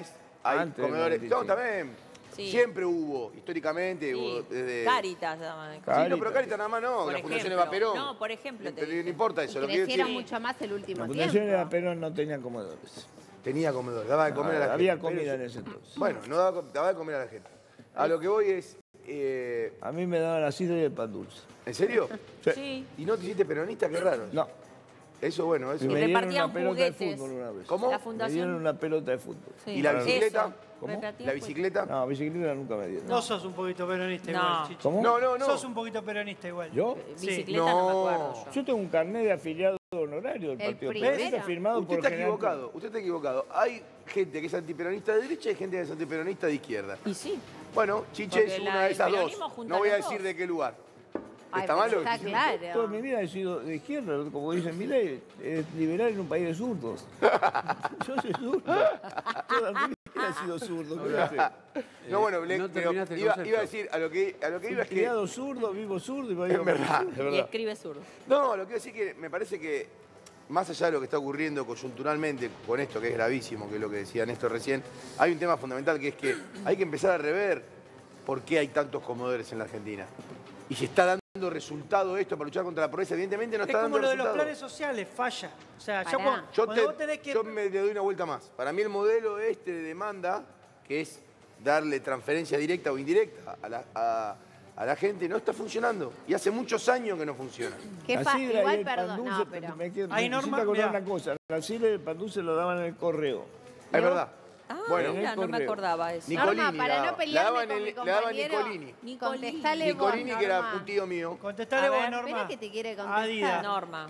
hay
Antes
comedores.
del
No,
noventa y cinco.
también.
Sí.
Siempre hubo, históricamente,
Sí.
hubo desde...
Caritas, se llama.
Sí,
Caritas.
no, pero Caritas nada más no,
Por
la Fundación
ejemplo.
Eva Perón.
No, por ejemplo, te
Pero
dije.
no importa
Y
eso, lo que quiero
crecieron
decir,
mucho más el último
La
tiempo.
Fundación Eva Perón no tenía comedores.
tenía comedor, daba de comer a la gente.
Había
pero
comida
eso-
en ese entonces.
Bueno, no daba, daba de comer a la gente. A lo que voy es... eh,
A mí me daban la sidra y el pan dulce.
¿En serio?
Sí.
¿Y no te hiciste peronista? Qué raro.
No.
Eso, bueno, eso.
Y me dieron
repartían
una pelota de
juguetes.
fútbol una vez.
¿Cómo?
La
Me
fundación.
dieron una pelota de fútbol.
Sí.
¿Y la
Para-
bicicleta?
Eso.
¿Cómo?
Repartían
¿La
juguetes.
bicicleta?
No, bicicleta nunca me dieron.
No sos un poquito peronista
No.
igual, Chicho.
¿Cómo?
No, no, no.
Sos un poquito peronista igual.
¿Yo?
Sí.
Bicicleta no, me
No.
acuerdo yo.
Yo tengo un carnet de afiliado honorario del
El
Partido
primero.
Peronista firmado
Usted
por
está
General-
equivocado, usted está equivocado. Hay gente que es antiperonista de derecha y gente que es antiperonista de izquierda.
Y sí.
Bueno, Chiche
Porque
es
la-
una de
el
esas dos.
peronismo junta
No voy a
los
decir
dos.
de qué lugar.
Ay,
¿Está
pero
mal lo que
está
estoy
claro.
diciendo?
Toda mi vida he sido de izquierda, como dice mi ley, es liberal en un país de zurdos. Yo soy zurdo. Toda mi vida he sido zurdo. ¿qué voy a hacer?
No, bueno, le-
no
pero
terminaste el
iba,
concepto.
iba a decir, a lo que, a lo que
Fui
iba es que...
criado zurdo, vivo zurdo y voy a
Es verdad, es
Y
verdad.
escribe zurdo.
No, lo que iba a decir que me parece que, más allá de lo que está ocurriendo coyunturalmente con esto, que es gravísimo, que es lo que decía Néstor recién, hay un tema fundamental que es que hay que empezar a rever por qué hay tantos comedores en la Argentina. Y si está dando resultado esto para luchar contra la pobreza, evidentemente no
Es
está
como
dando
lo de los
resultado.
planes sociales, falla. O sea, ya
Pará.
cuando,
Yo,
cuando
te-
vos tenés que...
yo me le doy una vuelta más. Para mí el modelo este de demanda, que es darle transferencia directa o indirecta a la, a- a la gente, no está funcionando. Y hace muchos años que no funciona.
Qué
La
fa-
sidra y
Igual,
el pan
perdón,
dulce,
no, pero...
me, quiero-
Hay
me
norma-
necesito acordar
mirá.
una cosa. La sidra y el pan dulce lo daban en el correo.
Es verdad.
Ah,
Bueno,
en el
mira, no me
correo.
acordaba eso.
Nicolini
Norma, para
la
no
daba.
pelearme
La daban
con
en-
mi
la daban
compañero,
Nicolini.
contestale vos,
Nicolini, que era
Norma.
un tío mío.
Contestale
A
vos,
ver,
Norma.
Espera que te quiere contestar.
Adidas.
Norma.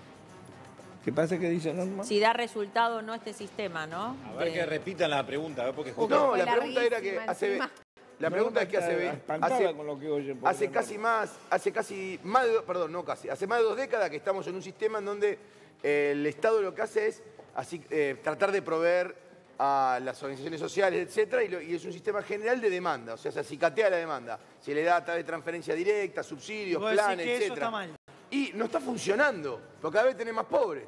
¿Qué pasa que dice Norma?
Si da resultado o no este sistema, ¿no?
A ver
De-
que repitan la pregunta, a ver, porque justo...
No,
fue
la pregunta era que
larguísima
hace...
encima.
La pregunta es que hace...
Norma está espantada
hace-
con lo que oye, por
Hace
la
casi
Norma.
más, hace casi más de, do- perdón, no casi, hace más de dos décadas que estamos en un sistema en donde eh, el Estado lo que hace es así, eh, tratar de proveer a las organizaciones sociales, etcétera, y, lo- y es un sistema general de demanda, o sea, se acicatea la demanda, se le da a través de transferencia directa, subsidios,
Vos decís
planes,
que eso
etcétera.
está mal.
Y no está funcionando, porque cada vez tenés más pobres.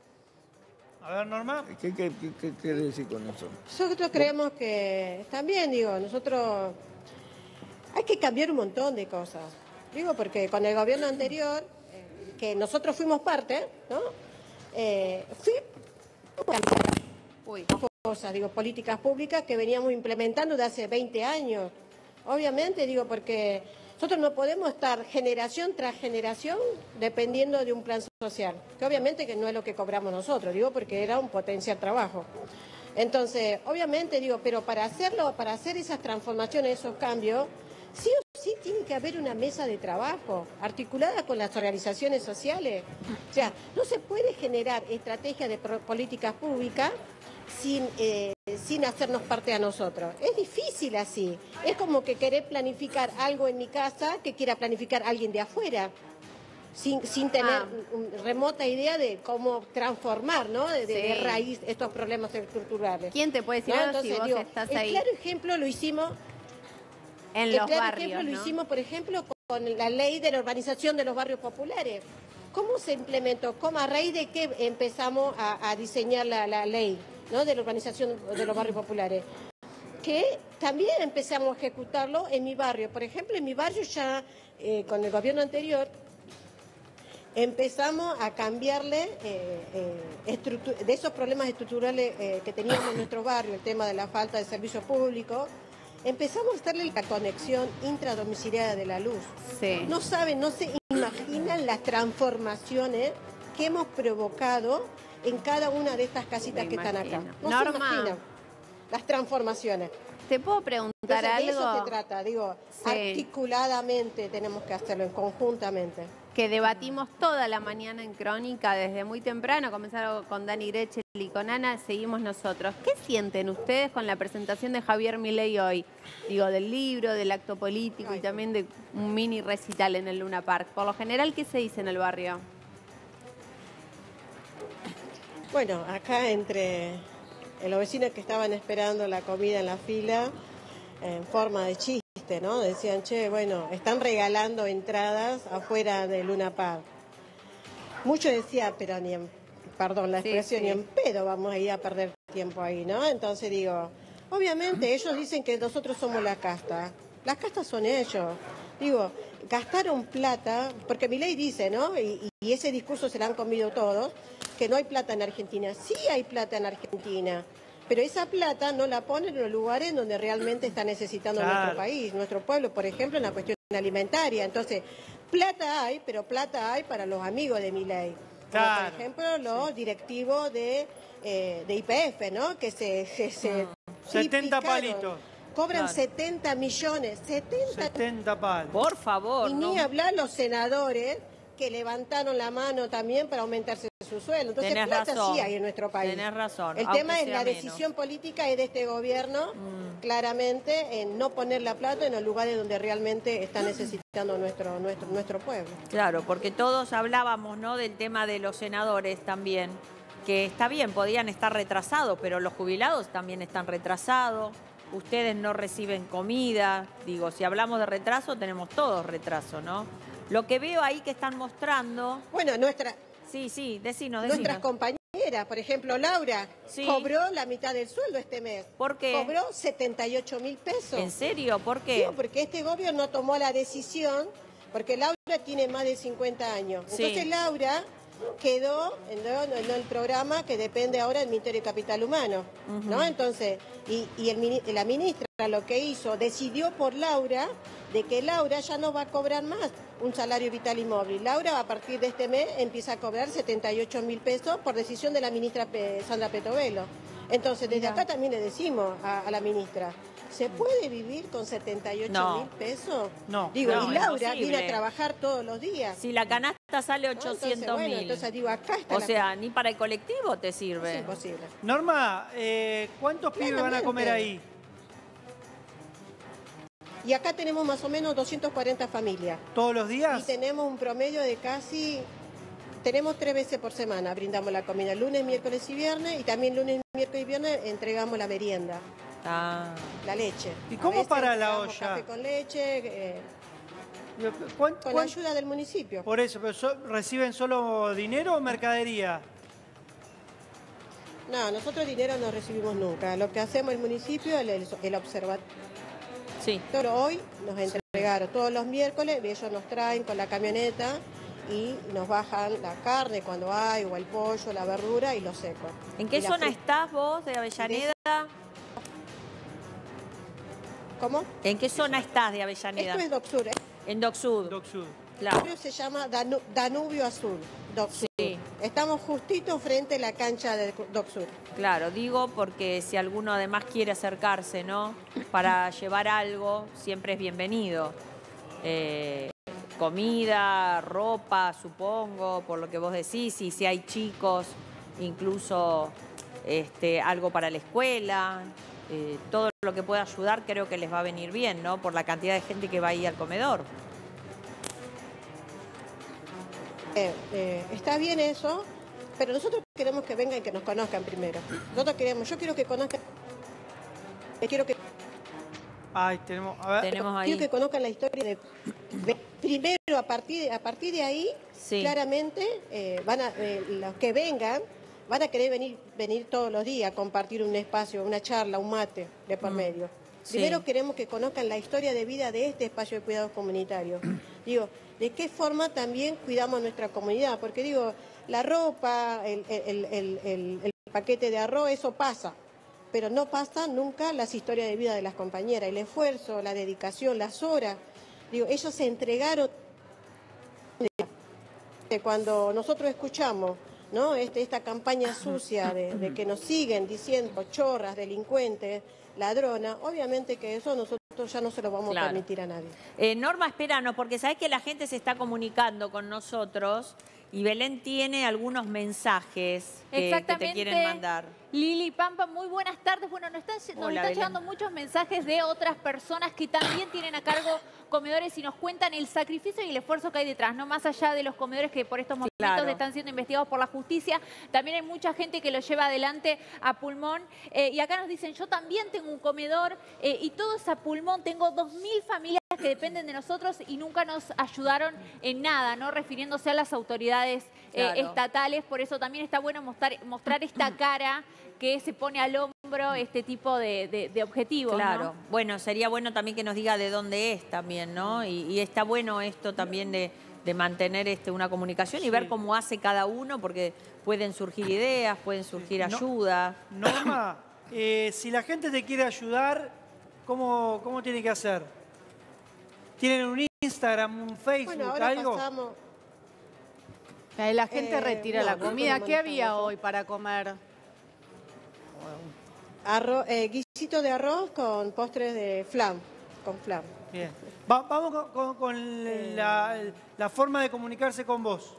A ver, Norma.
¿Qué, qué, qué, qué quiere decir con eso?
Nosotros creemos que también, digo, nosotros hay que cambiar un montón de cosas. Digo, porque con el gobierno anterior, eh, que nosotros fuimos parte, ¿no? Eh, fuimos
Uy.
cosas, digo, políticas públicas que veníamos implementando de hace veinte años. Obviamente, digo, porque nosotros no podemos estar generación tras generación dependiendo de un plan social, que obviamente que no es lo que cobramos nosotros, digo, porque era un potencial trabajo. Entonces, obviamente, digo, pero para hacerlo, para hacer esas transformaciones, esos cambios, sí o sí tiene que haber una mesa de trabajo articulada con las organizaciones sociales. O sea, no se puede generar estrategias de pro- políticas públicas sin, eh, sin hacernos parte a nosotros. Es difícil así. Es como que querer planificar algo en mi casa que quiera planificar alguien de afuera. Sin, sin tener
Ah.
un- un- remota idea de cómo transformar, ¿no? De, de- de
Sí.
raíz estos problemas estructurales.
¿Quién te puede decir
¿No?
algo si
Entonces,
vos
digo,
estás
el
ahí
claro ejemplo lo hicimos
en
el
los
claro
barrios,
ejemplo lo
¿no?
hicimos, por ejemplo, con la ley de la urbanización de los barrios populares. ¿Cómo se implementó? ¿Cómo, a raíz de qué empezamos a, a diseñar la, la ley, ¿no? De la urbanización de los barrios populares? Que también empezamos a ejecutarlo en mi barrio. Por ejemplo, en mi barrio ya, eh, con el gobierno anterior, empezamos a cambiarle eh, eh, estructu- de esos problemas estructurales eh, que teníamos en nuestro barrio, el tema de la falta de servicios públicos, empezamos a darle la conexión intradomiciliaria de la luz.
Sí.
No saben, no se imaginan las transformaciones que hemos provocado en cada una de estas casitas
Me
que están acá.
imagino.
No
Norma.
se imaginan las transformaciones.
¿Te puedo preguntar
Entonces, de eso
algo?
se trata, digo,
Sí.
articuladamente tenemos que hacerlo, conjuntamente.
Que debatimos toda la mañana en Crónica, desde muy temprano, comenzaron con Dani Grechel y con Ana, seguimos nosotros. ¿Qué sienten ustedes con la presentación de Javier Milei hoy? Digo, del libro, del acto político
Ay,
y también de un mini recital en el Luna Park. Por lo general, ¿qué se dice en el barrio?
Bueno, acá entre los vecinos que estaban esperando la comida en la fila, en forma de chiste, ¿no? Decían, che, bueno, están regalando entradas afuera de Luna Park. Muchos decían, pero ni en, perdón la
Sí,
expresión,
sí.
ni en pedo vamos a ir a perder tiempo ahí, ¿no? Entonces digo, Obviamente, ellos dicen que nosotros somos la casta. Las castas son ellos. Digo, gastaron plata, porque mi ley dice, ¿no? Y, y ese discurso se lo han comido todos, que no hay plata en Argentina. Sí hay plata en Argentina, pero esa plata no la ponen en los lugares donde realmente está necesitando
Claro.
nuestro país, nuestro pueblo, por ejemplo, en la cuestión alimentaria. Entonces, plata hay, pero plata hay para los amigos de mi ley. Como
Claro.
por ejemplo, los directivos de, eh, de I P F, ¿no? Que se... se, se
setenta
triplicaron.
palitos.
Cobran
Claro.
setenta millones, setenta.
setenta palos.
Por favor,
Y
no.
ni hablar los senadores que levantaron la mano también para aumentarse su sueldo. Entonces,
Tenés
plata
razón.
sí hay en nuestro país.
Tenés razón,
El
aunque
tema es
sea
la
menos.
decisión política es de este gobierno,
Mm.
claramente, en no poner la plata en los lugares donde realmente está necesitando nuestro, nuestro, nuestro pueblo.
Claro, porque todos hablábamos, ¿no?, del tema de los senadores también, que está bien, podían estar retrasados, pero los jubilados también están retrasados. Ustedes no reciben comida. Digo, si hablamos de retraso, tenemos todos retraso, ¿no? Lo que veo ahí que están mostrando...
Bueno, nuestra,
Sí, sí, decinos,
nuestras
decinos.
compañeras, por ejemplo, Laura,
Sí.
cobró la mitad del sueldo este mes.
¿Por qué?
Cobró setenta y ocho mil pesos.
¿En serio? ¿Por qué?
Digo, porque este gobierno tomó la decisión, porque Laura tiene más de cincuenta años.
Sí.
Entonces Laura quedó en, ¿no? en el programa que depende ahora del Ministerio de Capital Humano, ¿no? Entonces, y, y el, mini- la ministra lo que hizo, decidió por Laura de que Laura ya no va a cobrar más un salario vital y móvil. Laura a partir de este mes empieza a cobrar setenta y ocho mil pesos por decisión de la ministra Pe- Sandra Petovelo. Entonces, desde acá también le decimos a, a la ministra, ¿se puede vivir con setenta y ocho
No.
mil pesos?
No.
Digo,
No,
y Laura
imposible.
viene a trabajar todos los días.
Si la canasta sale
¿no? Entonces,
ochocientos mil.
bueno, entonces digo, acá está
O
la-
sea, ni para el colectivo te
es
sirve.
imposible.
Norma, eh, ¿cuántos pibes van a
Claramente.
comer ahí?
Y acá tenemos más o menos doscientas cuarenta familias.
¿Todos los
Y
días?
tenemos un promedio de casi... Tenemos tres veces por semana, brindamos la comida, lunes, miércoles y viernes, y también lunes, miércoles y viernes entregamos la merienda,
Ah.
la leche.
¿Y
A
cómo
veces
para la
entregamos
olla?
Café con leche, eh,
¿Cuán-
con la
cuán-
ayuda del municipio.
Por eso, pero so- ¿reciben solo dinero o mercadería?
No, nosotros dinero no recibimos nunca. Lo que hacemos el municipio, el, el, el observatorio,
Sí.
hoy nos entregaron todos los miércoles, ellos nos traen con la camioneta y nos bajan la carne cuando hay, o el pollo, la verdura y los secos.
¿En qué
Y la
zona
fruta.
estás vos de Avellaneda?
¿Cómo?
¿En qué zona estás de Avellaneda?
Esto es Doc Sur, ¿eh?
En Doc Sud.
Doc Sud.
Claro.
El barrio se llama Danu- Danubio Azul, Doc Sur.
Sí.
Estamos justito frente a la cancha de Doc Sur.
Claro, digo porque si alguno además quiere acercarse, ¿no? Para llevar algo, siempre es bienvenido. Eh, comida, ropa, supongo, por lo que vos decís, y si hay chicos, incluso este, algo para la escuela, eh, todo lo que pueda ayudar creo que les va a venir bien, ¿no? Por la cantidad de gente que va ahí al comedor.
Eh, eh, está bien eso, pero nosotros queremos que vengan y que nos conozcan primero. Nosotros queremos, yo quiero que conozcan, eh, quiero que,
Ay, tenemos... A ver,
Tenemos ahí.
quiero que conozcan la historia de, de- primero a partir, a partir de ahí,
Sí.
claramente eh, van a, eh, los que vengan van a querer venir, venir todos los días a compartir un espacio, una charla, un mate de por medio.
Sí.
Primero queremos que conozcan la historia de vida de este espacio de cuidados comunitarios. Digo, de qué forma también cuidamos nuestra comunidad, porque digo, la ropa, el, el- el- el- el paquete de arroz, eso pasa, pero no pasa nunca las historias de vida de las compañeras, el esfuerzo, la dedicación, las horas. Digo, ellos se entregaron. Cuando nosotros escuchamos, ¿no? Este, esta campaña sucia de, de que nos siguen diciendo chorras, delincuentes, ladronas, obviamente que eso nosotros ya no se lo vamos
Claro.
a permitir a nadie.
Eh, Norma, esperanos, porque sabés que la gente se está comunicando con nosotros y Belén tiene algunos mensajes que, que te quieren mandar.
Lili Pampa, muy buenas tardes. Bueno, nos están, nos
Hola,
están
Belén.
llegando muchos mensajes de otras personas que también tienen a cargo comedores y nos cuentan el sacrificio y el esfuerzo que hay detrás, no más allá de los comedores que por estos momentos
claro.
están siendo investigados por la justicia. También hay mucha gente que lo lleva adelante a pulmón. Eh, y acá nos dicen, yo también tengo un comedor eh, y todo es a pulmón. Tengo dos mil familias que dependen de nosotros y nunca nos ayudaron en nada, ¿no? Refiriéndose a las autoridades eh, estatales. Por eso también está bueno mostrar, mostrar esta cara que se pone al hombro este tipo de, de, de objetivos.
Claro.
¿no?
Bueno, sería bueno también que nos diga de dónde es también, ¿no? Y, y está bueno esto también de, de mantener este, una comunicación y
Sí.
ver cómo hace cada uno, porque pueden surgir ideas, pueden surgir
No-
ayuda.
Norma, eh, si la gente te quiere ayudar, ¿cómo, cómo tiene que hacer? ¿Tienen un Instagram, un Facebook,
Bueno, ahora
algo?
pasamos.
Eh, La gente
Eh,
retira
no,
la
no
comida.
podemos
¿Qué había
manejar eso.
hoy para comer?
Arroz, eh, guisito de arroz con postres de flan, con flan.
Bien. Va- vamos con, con- con la, la forma de comunicarse con vos.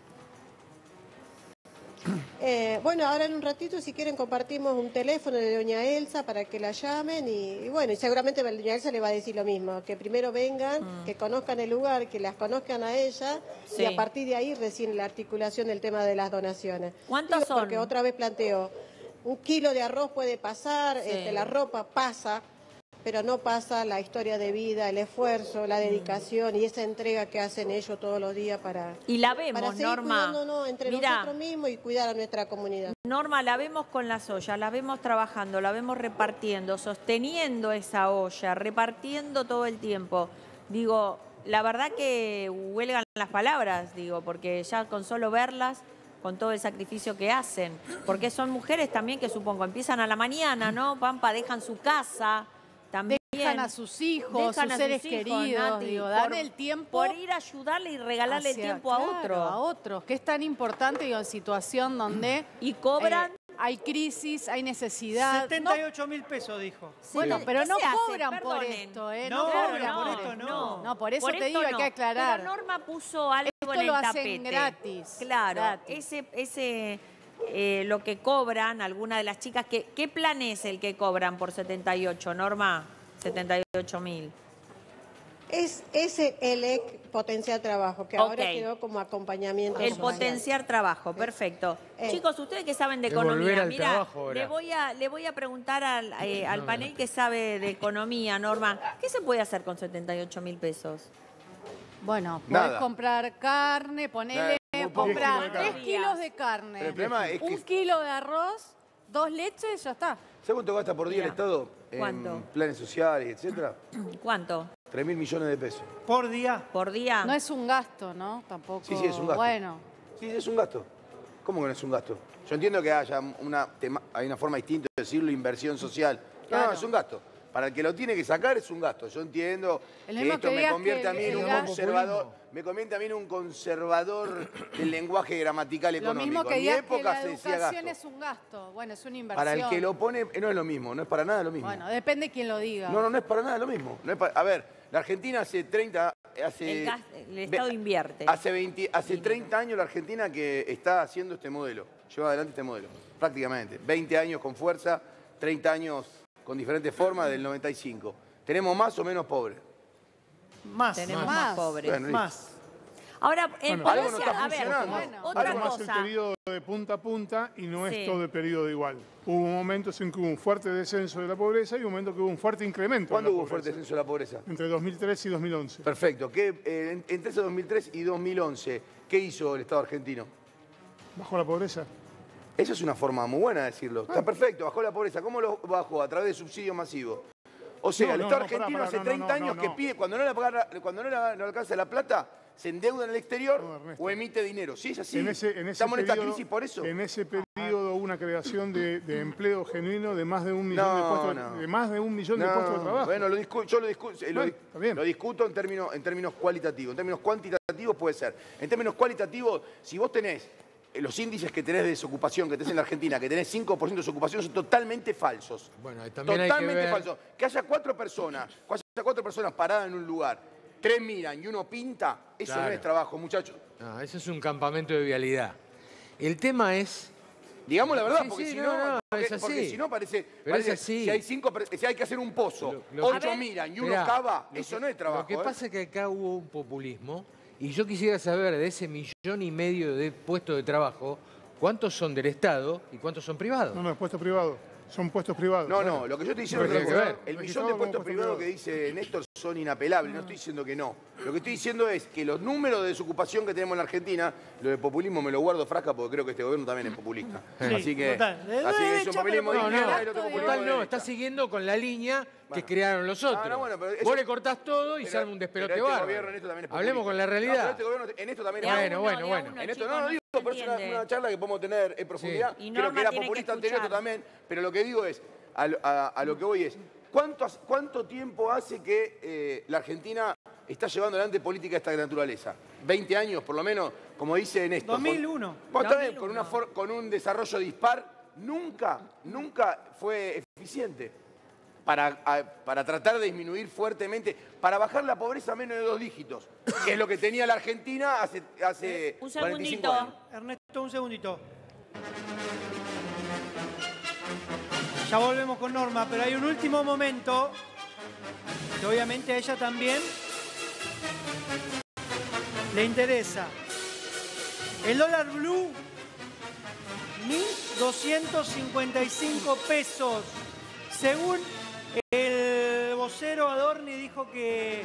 Eh, bueno, ahora en un ratito, si quieren, compartimos un teléfono de doña Elsa para que la llamen y, y bueno, y seguramente doña Elsa le va a decir lo mismo, que primero vengan,
Mm.
que conozcan el lugar, que las conozcan a ella
Sí.
y a partir de ahí recién la articulación del tema de las donaciones.
¿Cuántos
Digo,
son?
Porque otra vez planteo, un kilo de arroz puede pasar,
Sí.
este, la ropa pasa, pero no pasa la historia de vida, el esfuerzo, la dedicación y esa entrega que hacen ellos todos los días para,
Y la
para
vemos,
seguir
Norma.
cuidándonos entre
Mirá,
nosotros mismos y cuidar a nuestra comunidad.
Norma, la vemos con las ollas, la vemos trabajando, la vemos repartiendo, sosteniendo esa olla, repartiendo todo el tiempo. Digo, la verdad que huelgan las palabras, digo, porque ya con solo verlas, con todo el sacrificio que hacen, porque son mujeres también que supongo empiezan a la mañana, ¿no? Pampa, dejan su casa, también.
Dejan a sus hijos,
Dejan
sus
a
seres
sus hijos,
queridos,
Nati,
digo, dan
por-
el tiempo
por ir a ayudarle y regalarle el
hacia-
tiempo a
claro,
otro.
a otros, que es tan importante, digo, en situación donde
Y cobran.
eh, hay crisis, hay necesidad.
setenta y ocho mil pesos, dijo.
Bueno,
Sí.
pero
¿Qué
no
se hace?
cobran por
Perdonen.
esto, ¿eh?
No,
cobran
por
por
esto no.
No, por eso
Por
te
esto
digo, hay
no.
que aclarar.
Pero Norma puso algo
Esto
en el
lo hacen
tapete.
gratis,
Claro,
gratis.
ese, ese eh, lo que cobran algunas de las chicas, que, ¿qué plan es el que cobran por setenta y ocho, Norma? setenta y ocho mil.
Es ese el E C Potencial Trabajo, que ahora
Ok.
quedó como acompañamiento
El
social.
potenciar trabajo, perfecto.
Eh.
Chicos, ustedes que saben de
De volver
economía,
al
mira,
trabajo ahora.
le voy a le voy a preguntar al, eh, al panel que sabe de economía, Norma, ¿qué se puede hacer con setenta y ocho mil pesos?
Bueno,
Nada.
podés comprar carne, ponele,
Nada, muy poco.
comprar
Diez kilos de
tres
carne.
kilos de carne,
Pero el problema es que-
un kilo de arroz, dos leches, ya está.
¿Sabes cuánto gasta por día
Mira.
el Estado en
¿Cuánto?
planes sociales, etcétera?
¿Cuánto?
tres mil millones de pesos.
Por día.
¿Por día?
No es un gasto, ¿no? Tampoco.
Sí, sí, es un gasto.
Bueno,
Sí, es un gasto. ¿Cómo que no es un gasto? Yo entiendo que haya una, tema- hay una forma distinta de decirlo, inversión social. No,
Claro.
no, es un gasto. Para el que lo tiene que sacar es un gasto. Yo entiendo
El
que
mismo
esto
que
me
digas
convierte
que
a mí en
el
un
gas-
conservador, me convierte a mí en un conservador del lenguaje gramatical
lo
económico.
mismo que
en mi
digas que
época
la
se decía
educación
gasto.
es un gasto. Bueno, es una inversión.
Para el que lo pone, eh, no es lo mismo, no es para nada lo mismo.
Bueno, depende quién lo diga.
No, no, no es para nada lo mismo. No es pa- a ver, la Argentina hace treinta, hace...
El, gas- el Estado
ve-
invierte.
Hace, veinte, hace treinta años la Argentina que está haciendo este modelo, lleva adelante este modelo, prácticamente. veinte años con fuerza, treinta años con diferentes formas del noventa y cinco. ¿Tenemos más o menos pobres?
Más.
Tenemos
Más.
más, pobres.
Bueno, listo.
Más.
Ahora, en
Bueno, algo no
Palacio-
está
a ver,
funcionando.
bueno,
Bueno.
otra
Además,
cosa.
el periodo de punta a punta y no
Sí.
es todo el periodo igual. Hubo momentos en que hubo un fuerte descenso de la pobreza y un momento que hubo un fuerte incremento. de
¿Cuándo
la
hubo
pobreza.
fuerte descenso de la pobreza?
Entre dos mil tres y dos mil once.
Perfecto. ¿Qué, eh, en- entre ese dos mil tres y dos mil once, ¿qué hizo el Estado argentino?
¿Bajó la pobreza?
Eso es una forma muy buena de decirlo. Está perfecto, bajó la pobreza. ¿Cómo lo bajó? A través de subsidio masivo. O sea,
No,
el
no,
Estado
no, pará,
argentino
pará,
hace
no,
treinta
no,
años
no,
que
no.
pide, cuando no le, paga- cuando no le, no le alcanza la plata, se endeuda en el exterior
No, Ernesto.
o emite dinero. Sí, es así.
En ese, en ese
Estamos en esta
periodo-
crisis por eso.
En ese periodo hubo una creación de, de empleo genuino de más de un millón, de,
No,
puestos,
no.
de más de un millón de
No,
puestos de trabajo.
Bueno, lo discu- yo lo, discu- eh, lo,
Bueno, está bien.
lo discuto en términos, en términos cualitativos. En términos cuantitativos puede ser. En términos cualitativos, si vos tenés eh, los índices que tenés de desocupación que tenés en la Argentina, que tenés cinco por ciento de desocupación, son totalmente falsos.
Bueno, también hay que
Totalmente
ver...
falsos. Que haya cuatro personas, que haya cuatro personas paradas en un lugar, tres miran y uno pinta, eso
Claro.
no es trabajo, muchachos.
No, eso es un campamento de vialidad. El tema es...
Digamos la verdad,
Sí,
porque
sí,
si
no,
no,
no,
porque,
es así.
porque si no parece,
Pero
parece-
es así.
si hay cinco, per- si hay que hacer un pozo,
Lo- lo-
ocho
A ver.
miran y uno
Mirá,
cava,
lo
eso
que-
no es trabajo.
Lo que
¿eh?
pasa es que acá hubo un populismo y yo quisiera saber de ese millón y medio de puestos de trabajo, ¿cuántos son del Estado y cuántos son privados?
No, no, es puesto privado. Son puestos privados.
No, no, lo que yo te diciendo
Pero
es
tiene
otra
que
cosa.
ver.
El millón
Registrado
de
como
puestos
puesto
privados
privado.
que dice Néstor son inapelables, no estoy diciendo que no. Lo que estoy diciendo es que los números de desocupación que tenemos en la Argentina, lo de populismo me lo guardo frasca porque creo que este gobierno también es populista.
Sí,
así que,
total. De
así que es un
derecha,
populismo de
pero-
izquierda
no,
y el otro
no,
populismo
total
de
no,
derecha.
está siguiendo con la línea que crearon los otros.
Ah, no, bueno, pero
Vos
eso-
le cortás todo y
pero-
se arma un despelote
pero este
bárbaro.
gobierno en esto también es
Hablemos
populista.
con la
No,
realidad.
pero este gobierno en esto también es
Bueno,
populista.
bueno, bueno.
En esto no, no digo, pero es una, una charla que podemos tener en profundidad.
Sí. Y
Creo
Norma
que era
tiene que
populista anterior esto
escuchar.
también, pero lo que digo es, a, lo- a- a lo que voy es, ¿cuánto, hace- ¿cuánto tiempo hace que eh, la Argentina está llevando adelante política de esta naturaleza? ¿veinte años por lo menos? Como dice Néstor.
dos mil uno.
Con, bueno, está bien, con, una for- con un desarrollo dispar, nunca, nunca fue eficiente. Para, a- para tratar de disminuir fuertemente, para bajar la pobreza a menos de dos dígitos, que es lo que tenía la Argentina hace, hace
Un
cuarenta y cinco
segundito.
años.
Ernesto, un segundito. Ya volvemos con Norma, pero hay un último momento que obviamente a ella también le interesa. El dólar blue, mil doscientos cincuenta y cinco pesos. Según el vocero Adorni dijo que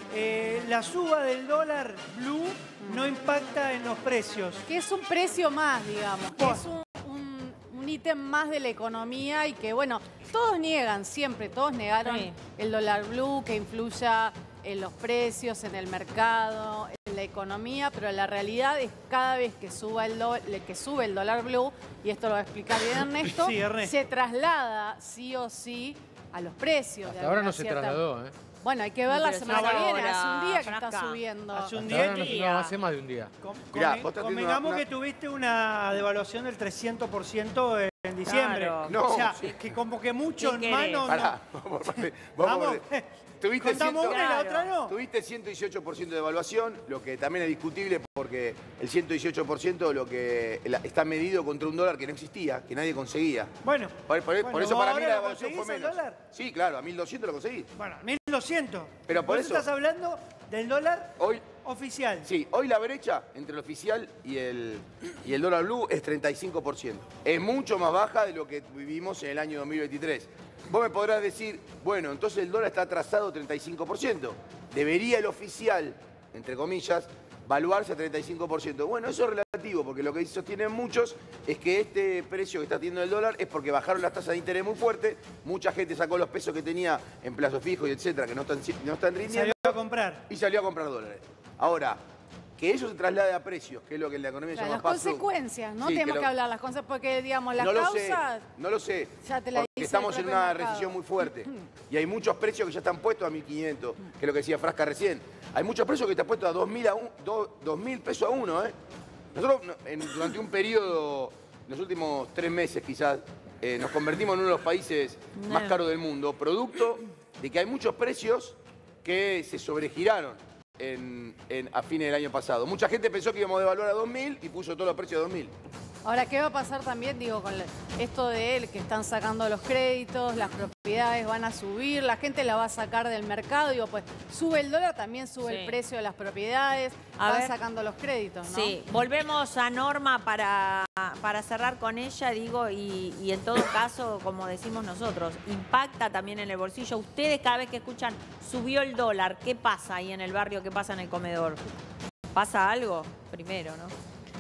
eh, la suba del dólar blue no impacta en los precios.
Que es un precio más, digamos, que es un, un- un ítem más de la economía y que, bueno, todos niegan, siempre, todos negaron
Sí.
el dólar blue, que influya en los precios, en el mercado, en la economía, pero la realidad es cada vez que, suba el do- que sube el dólar blue, y esto lo va a explicar bien Ernesto,
Sí, Ernesto.
se traslada sí o sí a los precios. de
Hasta ahora
alguna
no se
cierta-
trasladó, ¿eh?
Bueno, hay que ver
No,
la
pero
semana
si
que viene,
ahora,
hace un día que está
Frasca.
subiendo.
Hace un
Hasta
día
ahora
que-
no, no, hace más de un día.
Com-
Mirá,
come-
vos estás teniendo
convengamos
una-
que tuviste una devaluación del trescientos por ciento en diciembre.
Claro.
No,
o sea,
sí.
que como que mucho
¿Qué
en
querés?
mano...
Pará,
no.
vamos por parte, vamos por
Vamos,
parte. Tuviste,
contamos
ciento-
una y la
Claro.
otra no.
tuviste ciento dieciocho por ciento de evaluación, lo que también es discutible porque el ciento dieciocho por ciento lo que la- está medido contra un dólar que no existía, que nadie conseguía.
Bueno,
Por, por-
bueno,
por eso para mí
¿ahora
la
lo
evaluación fue
conseguís el
menos.
dólar?
Sí, claro, a mil doscientos lo conseguí.
bueno, mil doscientos.
Pero por
Vos
eso-
estás hablando del dólar
Hoy,
oficial.
sí, hoy la brecha entre el oficial y el, y el dólar blue es treinta y cinco por ciento. Es mucho más baja de lo que vivimos en el año dos mil veintitrés. Vos me podrás decir, bueno, entonces el dólar está atrasado treinta y cinco por ciento. Debería el oficial, entre comillas, valuarse a treinta y cinco por ciento. Bueno, eso es relativo, porque lo que sostienen muchos es que este precio que está teniendo el dólar es porque bajaron las tasas de interés muy fuerte, mucha gente sacó los pesos que tenía en plazo fijo y etcétera, que no están, no están rindiendo,
Salió a comprar.
y salió a comprar dólares. Ahora, que eso se traslade a precios, que es lo que en la economía se
Claro,
llama
las
pass-through.
consecuencias, ¿no?
Sí,
Tenemos
que
que,
lo-
hablar las consecuencias, porque, digamos, las
no lo sé,
causas...
no lo sé,
Ya te la
porque
dice
estamos
el
en
propio
una
mercado.
recesión muy fuerte y hay muchos precios que ya están puestos a mil quinientos, que es lo que decía Frasca recién. Hay muchos precios que están puestos a dos mil a un- do- dos mil pesos a uno, ¿eh? Nosotros no- en- durante un periodo, los últimos tres meses quizás, eh, nos convertimos en uno de los países más caros del mundo, producto de que hay muchos precios que se sobregiraron en- en- a fines del año pasado. Mucha gente pensó que íbamos a devaluar a dos mil y puso todos los precios a dos mil.
Ahora, ¿qué va a pasar también, digo, con la- esto de él, que están sacando los créditos, las propiedades van a subir, la gente la va a sacar del mercado, digo, pues sube el dólar, también sube
Sí.
el precio de las propiedades,
A
van
ver.
sacando los créditos, ¿no?
Sí, volvemos a Norma para, para cerrar con ella, digo, y, y en todo caso, como decimos nosotros, impacta también en el bolsillo. Ustedes cada vez que escuchan, subió el dólar, ¿qué pasa ahí en el barrio? ¿Qué pasa en el comedor? ¿Pasa algo? Primero, ¿no?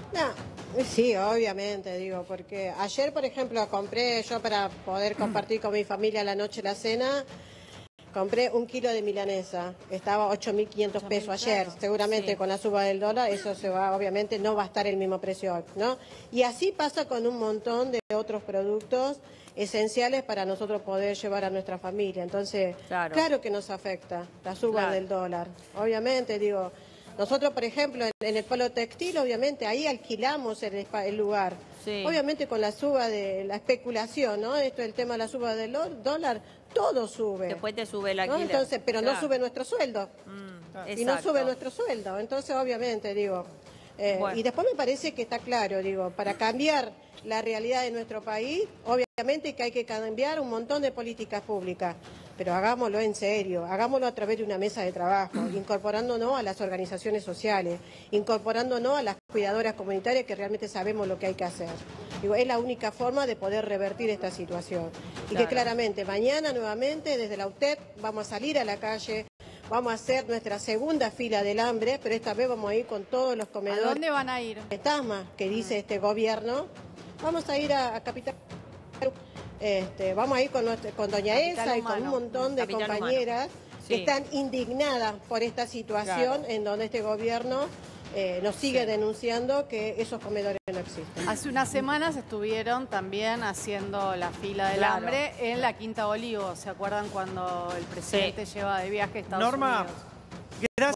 No, sí, obviamente, digo, porque ayer, por ejemplo, compré yo para poder compartir con mi familia la noche la cena, compré un kilo de milanesa, estaba ocho mil quinientos pesos ayer, seguramente
Sí.
con la suba del dólar eso se va, obviamente no va a estar el mismo precio hoy, ¿no? Y así pasa con un montón de otros productos esenciales para nosotros poder llevar a nuestra familia, entonces,
Claro.
claro, que nos afecta la suba
Claro.
del dólar, obviamente, digo... Nosotros, por ejemplo, en, en el polo textil, obviamente, ahí alquilamos el, espa- el lugar.
Sí.
Obviamente con la suba de la especulación, ¿no? Esto, el tema de la suba del do- dólar, todo sube.
Después te sube el
¿no?
alquiler.
Entonces, pero
Claro.
no sube nuestro sueldo.
Mm,
Y no
exacto.
sube nuestro sueldo. Entonces, obviamente, digo... eh,
Bueno.
Y después me parece que está claro, digo, para cambiar la realidad de nuestro país, obviamente que hay que cambiar un montón de políticas públicas, pero hagámoslo en serio, hagámoslo a través de una mesa de trabajo, incorporándonos a las organizaciones sociales, incorporándonos a las cuidadoras comunitarias que realmente sabemos lo que hay que hacer. Digo, es la única forma de poder revertir esta situación. Y
Claro.
que claramente mañana nuevamente desde la U T E P vamos a salir a la calle, vamos a hacer nuestra segunda fila del hambre, pero esta vez vamos a ir con todos los comedores.
¿A dónde van a ir?
De Tasma, que dice este gobierno. Vamos a ir a, a Capital. Este, vamos a ir con, nuestra, con doña
Capital
Elsa y
Humano.
con un montón de
Capital
compañeras
Humano.
que
Sí.
están indignadas por esta situación
Claro.
en donde este gobierno eh, nos sigue
Sí.
denunciando que esos comedores no existen.
Hace unas semanas estuvieron también haciendo la fila del
Claro.
hambre en la Quinta Olivo. ¿Se acuerdan cuando el presidente lleva de viaje a Estados
Norma,
Unidos?
gracias.